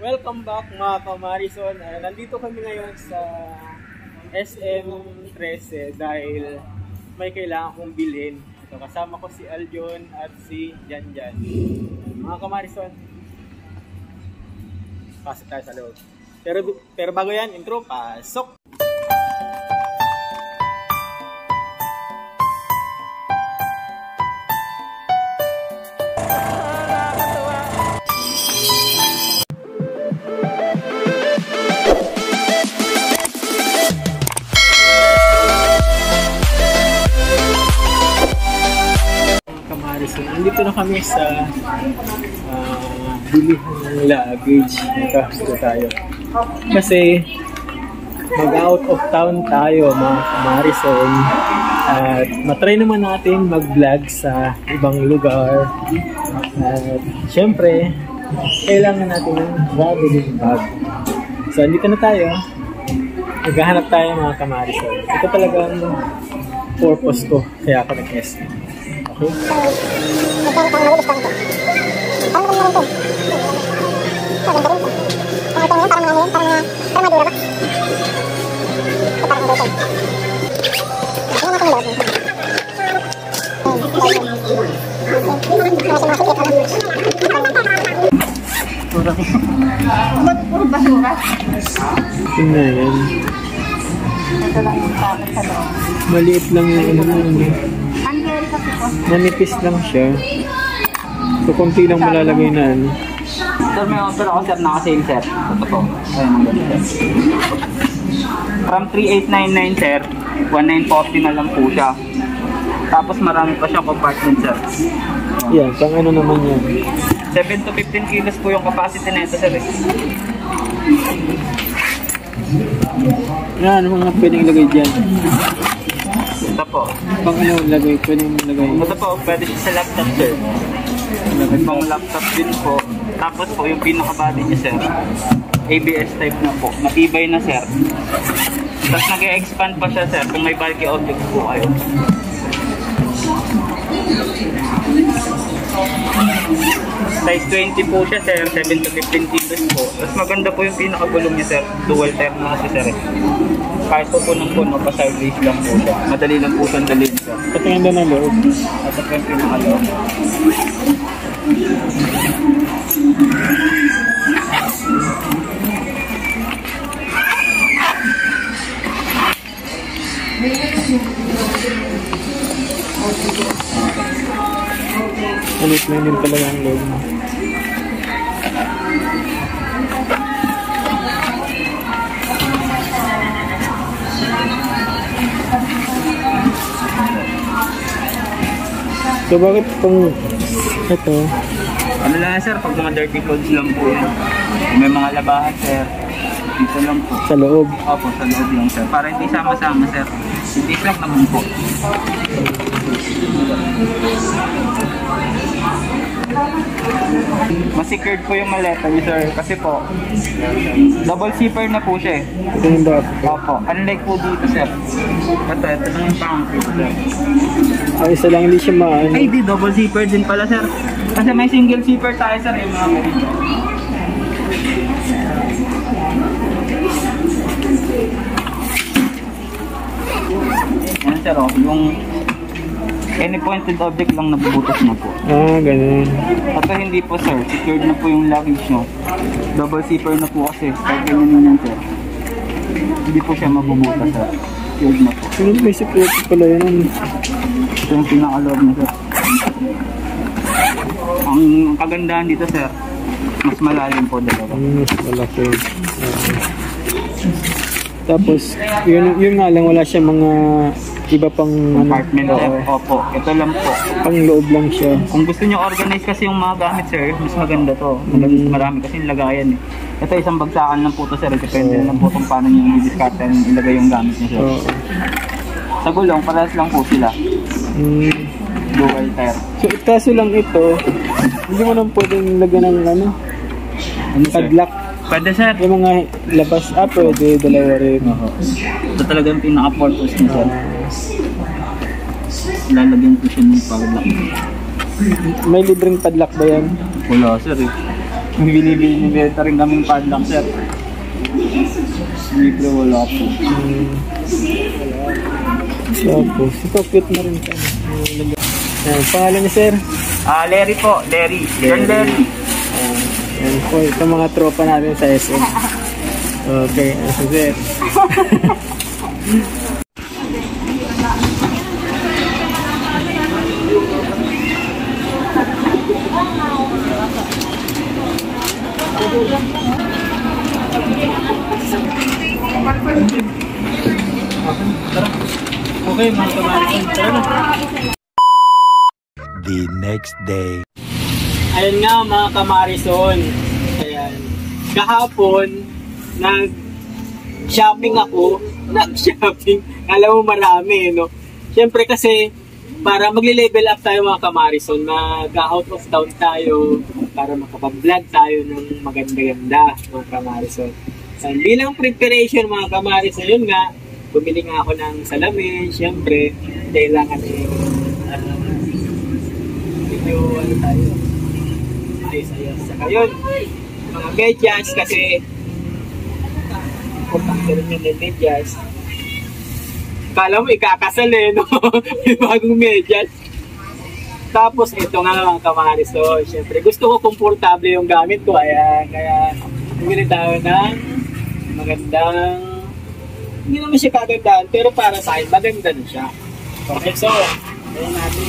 Welcome back mga kamarison. Nandito kami ngayon sa SM13 dahil may kailangan kong bilhin. So, kasama ko si Aljon at si Janjan. Mga kamarison, pasok tayo sa loob. Pero bago yan, intro, pasok! Nandito na kami sa bilihan ng luggage. Ito tayo. Kasi mag-out of town tayo mga kamarison. At matry naman natin mag-vlog sa ibang lugar. At syempre, kailangan natin ng traveling bag. So, nandito na tayo. Naghahanap tayo mga kamarison. Ito talaga ang purpose ko. Kaya ako nag-SM. Tingnan yan. Maliit lang yung manipis lang siya. So, konti lang malalagay na ano. Sir, may offer ako sir, naka-sale sir. Ito po. Ayan ang ganda. From 3,899 sir, 1,940 na lang po siya. Tapos marami pa siyang compartment sir. Yan, pang ano naman yan? 7 to 15 kilos po yung capacity na ito sir. Yan, ano mga pwedeng ilagay dyan? Ito po. Pang ano lagay? Pwedeng ilagay? Ito po, pwede siya sa laptop sir. Pang laptop din po. Tapos po yung pinaka-body niya sir, ABS type na po. Matibay na sir. Tapos nag-e-expand pa siya sir kung may bulky objects po kayo. Size 20 po siya sir, 7 to 15 kilos po. Tapos maganda po yung pinaka-gulong niya sir. Dual tire na kasi sir. Kahit po punong-puno, pa-sideways lang po siya. Madali lang po siyang dalhin sir. Patingin doon ang loob. At ito yung pinaka-loob. Alit lang din talaga ang loob mo. So bakit pang ito? Ano lang sir, pag mga dirty clothes lang po yan. May mga labahan sir. Dito lang po. Sa loob? Opo, sa loob lang sir. Para hindi sama-sama sir. Hindi lang naman po. Mas-secured po yung maleta niyo sir. Kasi po, double zipper na po siya eh. Ito yung dapat. Opo, unlike po dito sir. Ito lang yung pang-creep sir. Ay, isa lang hindi siya maano. Ay di, double zipper din pala sir. Kasi may single zipper tayo sir. Yung mga ganito. Yan sir, oh, yung any pointed object lang nabubutas na po. Ah, ganun. Ito hindi po sir, secured na po yung luggage nyo. Double zipper na po kasi, kahit ganyan sir. Hindi po siya mabubutas sir. Secured na po. Pero may security pala yan. Ito yung pinaka-loob niya sir. Ang kagandahan dito sir, mas malalim po dalawa. Mas malaki. Tapos, yun nga lang, wala siya mga iba pang compartment sir. Opo, ito lang po. Pang loob lang siya. Kung gusto nyo organize kasi yung mga gamit sir, mas maganda to. Marami kasi yung lagayan eh. Ito isang bagsakan lang po to sir. Depende lang po kung paano nyo i-discard and ilagay yung gamit nyo sir. Sa gulong, parehas lang po sila. Dual tire. So, kaso lang ito, hindi mo naman pwedeng lagyan ng ano? Padlock. Pwede sir. Yung mga labas, pwede, dalawa rin. Ito talagang pinaka-purpose niya sir. Lalagyan ko siya ng padlock. May libreng padlock ba yan? Wala sir eh. May binibenta rin kaming padlock, sir. Hindi pero wala po. Tapos, ito cute na rin ka. Pangalan niya, sir? Larry po, Larry. Yan, Larry. Yan po, ito mga tropa natin sa SM. Okay, so sir. Okay, mga kabayan. Tara na. The next day. Ayun nga mga kamarison. Ayan. Kahapon, nag-shopping ako. Nag-shopping. Alam mo marami, no? Siyempre kasi, para magle-level up tayo mga kamarison, mag-out of town tayo, para makapag-vlog tayo ng maganda-ganda mga kamarison. And bilang preparation mga kamarison, yun nga, bumili nga ako ng salamin. Siyempre, kailangan medyo ano tayo, ayos-ayos. Saka yun, mga medyas kasi importante rin yun yung medyas. Kala mo ikakasal no? May bagong medyas. Tapos ito nga mga kamariso, syempre gusto ko komportable yung gamit ko, kaya bumili tayo ng magandang, hindi naman siya kagandahan, pero para sa akin maganda na siya. Okay, so ayun natin.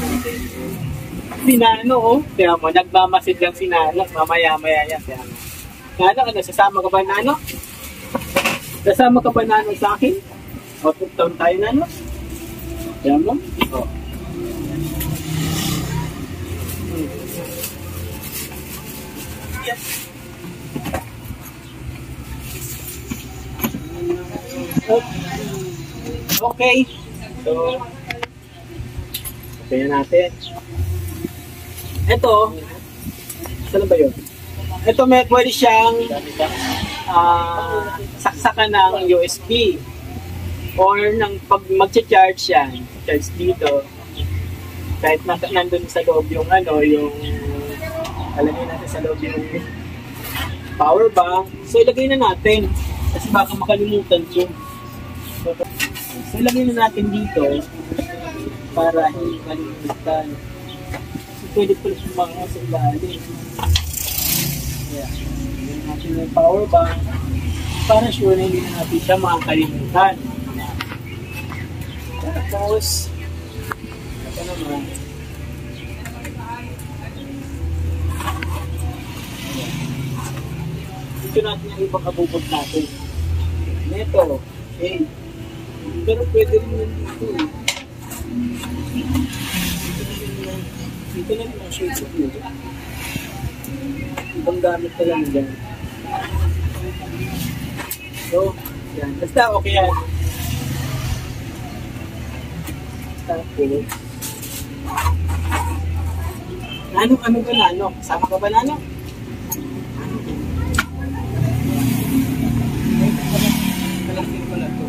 Sinano, oh. Kaya mo, nagmamasid lang si Nano. Mamaya-maya yan. Kaya mo. Nano, ano, sasama ka ba, Nano? Sasama ka ba, Nano, sa akin? O, tutawin tayo, Nano? Kaya mo? O. Okay. So, kaya natin. Ito, saan ba yun? Ito may pwede siyang saksakan ng USB or ng pag mag-charge yan, charge dito. Kahit nandun sa loob yung yung alagay natin sa loob yung power bank. So ilagay na natin kasi baka makalimutan ko. So ilagay na natin dito para hindi malimutan. Pwede pala sumanga sa ilalim. Yeah. Pwede natin yung power bank para sure na hindi na natin siya makakalimutan. Tapos, ito naman. Ito natin yung ibang kabubog natin. Ito, okay. Pero pwede rin yun dito eh. Dito na rin ang shades of blue. Ibang gamit ka lang dyan. So, yan. Basta okay yan. Tapos, ano ba Nano? Sama ka ba Nano? Kalapin ko na ito.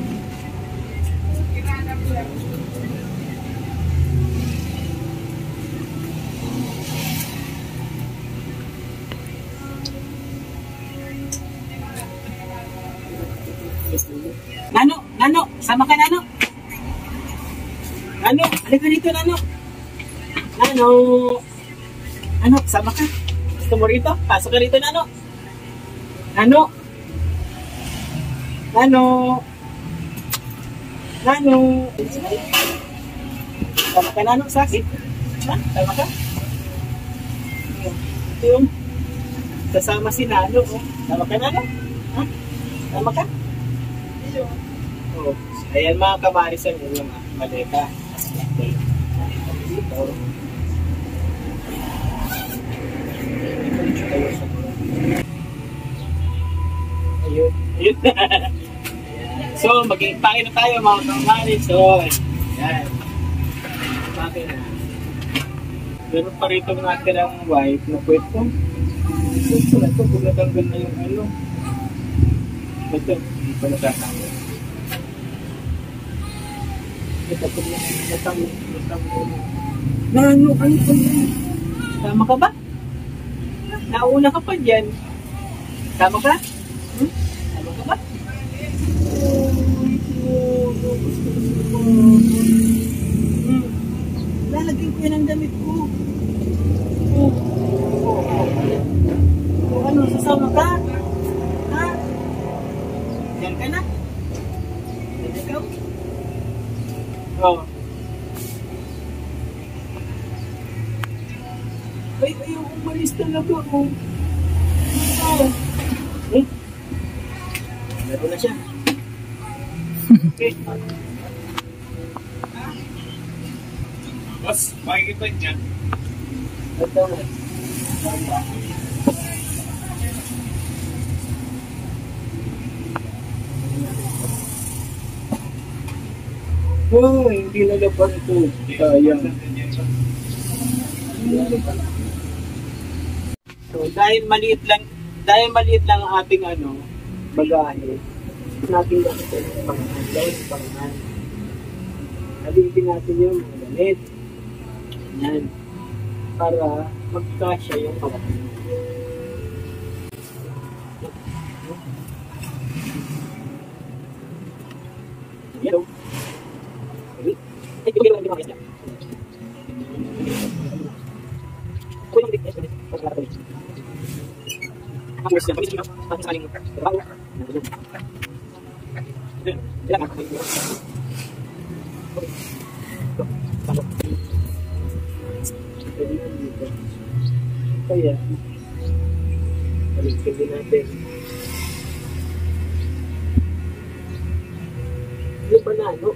Nano, sama ka Nano. Nano, halika dito Nano. Nano, sama ka. Gusto mo rito? Pasok ka rito Nano. Nano. Sama ka Nano sa akin. Ha? Sama ka? Ito yung kasama si Nano. Oh. Sama ka Nano? Ha? Sama ka? Oh, ayan mga kamarisan yung mga maleta. Dito. Ayun. So, mag-impake na tayo mga kamarisan. Ayan. Impake na. Meron pa rito natin ang white na pwede. Ito na ito, kung natanggal na yung ito, hindi pa natatanggal. Nano, ano ba? Tama ka ba? Nauna ka pa dyan. Tama ka? Tama ka ba? Lalagyan ko yan ang damit ko. Ano, sasama ka? Ha? Yan ka na? Yan ikaw? Oo. Ay, ayaw umalis talaga ako. Meron na siya. Okay. Boss, makikita niya. Ito na. Oh, hindi na laban ito. Sayang. So, dahil maliit lang ang ating bagahe, natin lang ito ng pangalan. Naliitin natin yung mga damit. Yan. Para magkasya yung kawakan. Yan. Ay, hindi ko lang kaya balikin din natin. Hindi ba na ano?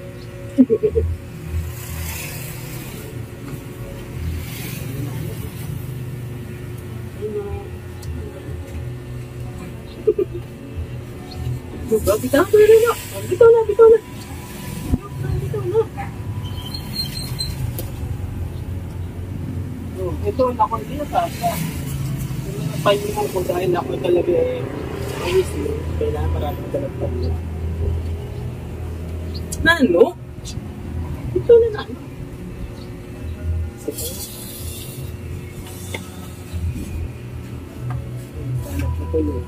Bitaw na. Bitaw na. Oh, ito ako hindi nakasa. Yung pahin mo kung dahil ako talaga ayos eh. Kailangan maraming dalagpag. Nano? Ito na nano. Ito.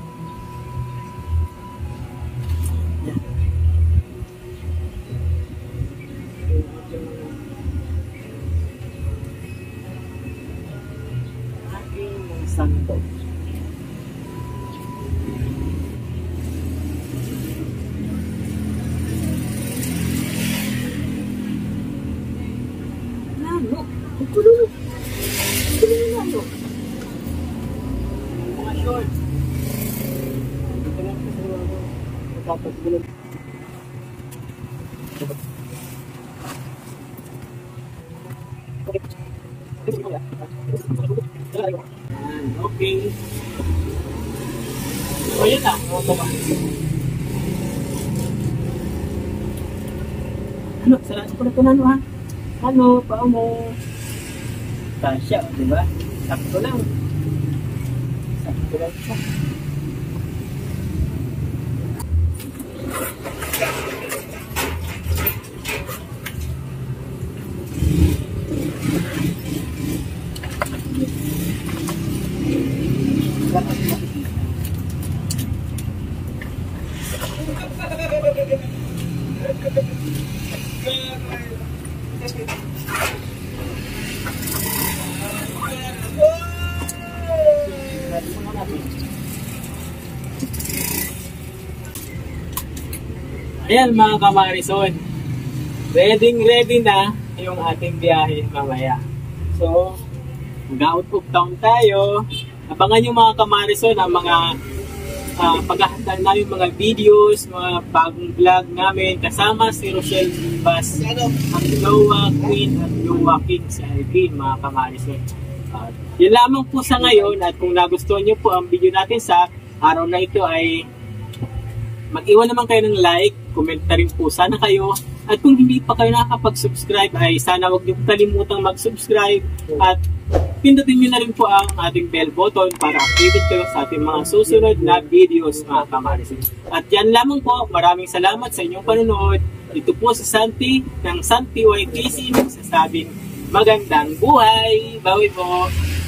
Santo. Nano? Kulo. Nano? Mga short. Ito lang kasi matapos ko lang. Okay. So, yun na. Ano? Sarap ko na ito ha? Ano? Paano? Tasya, di ba? Sakto lang. Sakto lang siya. Ayan mga kamarison, ready na yung ating biyahe mamaya. So, mag-out of town tayo. Abangan yung mga kamarison ang mga paghahanda namin mga videos, mga bagong vlog namin kasama si Rochelle Bas, ang Jowa Queen at Jowa King sa Alvin mga kamarison. Yun lamang po sa ngayon, at kung nagustuhan nyo po ang video natin sa araw na ito ay mag-iwan naman kayo ng like, comment na rin po sana kayo. At kung hindi pa kayo nakakapag-subscribe ay sana huwag niyo kalimutang mag-subscribe at pindutin niyo na rin po ang ating bell button para updated kayo sa ating mga susunod na videos mga kamarisin. At yan lamang po, maraming salamat sa inyong panonood. Ito po si Santi ng Santi YTC nagsasabing magandang buhay! Bawi po!